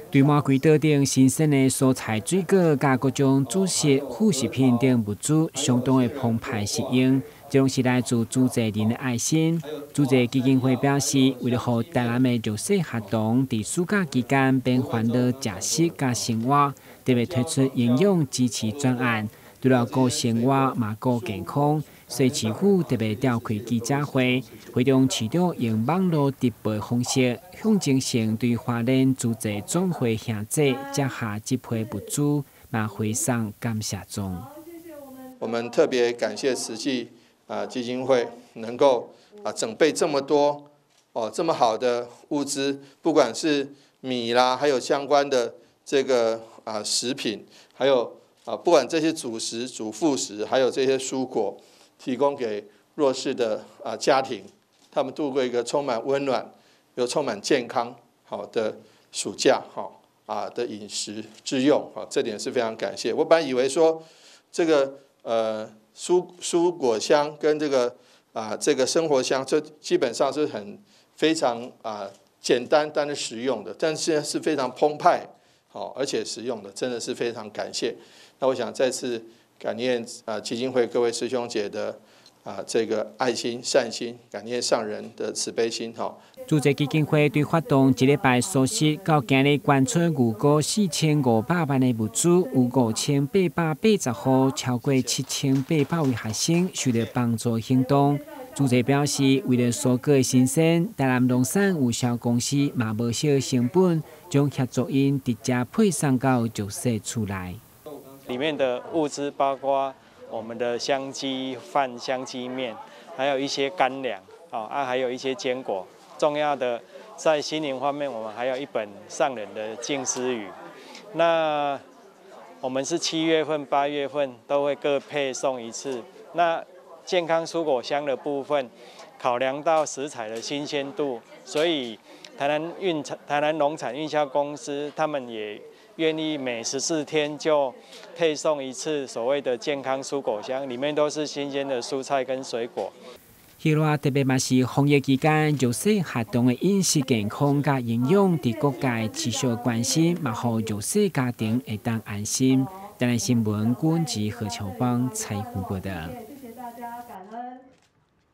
对马轨道等新鲜的蔬菜水果，加各种主食、副食品等物资，相当的澎湃适应。这拢是来自组织人的爱心。组织基金会表示，为了让台南的弱势学童在暑假期间变欢乐食食加生活，特别推出营养支持专案，除了顾生活嘛顾健康。所以市府特别召开记者会，会中市长用网络直播方式，象征性对花莲组织总会兄弟接下这批物资，嘛回送感谢状。 我们特别感谢慈济基金会能够准备这么多这么好的物资，不管是米啦，还有相关的这个食品，还有不管这些主食、主副食，还有这些蔬果。提供给弱势的家庭，他们度过一个充满温暖又充满健康好的暑假的饮食之用这点是非常感谢。我本来以为说这个蔬果箱跟这个生活箱，这基本上是非常简单但是实用的，但是是非常澎湃而且实用的，真的是非常感谢。那我想再次感念基金会各位师兄姐的这个爱心善心，感念上人的慈悲心组织基金会对发动一礼拜所需到今日捐出逾过4500万的物资，有5880户超过7800位学生受到帮助行动。组织表示，为了蔬果的新鲜，台南农产有限公司嘛无少成本，将协助因直接配送到弱势厝内。 里面的物资包括我们的香鸡饭、香鸡面，还有一些干粮还有一些坚果。重要的在心灵方面，我们还有一本上人的静思语。那我们是7月份、8月份都会各配送一次。那健康蔬果箱的部分，考量到食材的新鲜度，所以台南农产运销公司他们也愿意每14天就配送一次所谓的健康蔬果箱，里面都是新鲜的蔬菜跟水果。 迄落特别嘛是防疫期间，弱势学童的饮食健康甲营养，伫各界持续关心，嘛互弱势家庭会当安心。台南新闻，阮及何乔邦采访报道。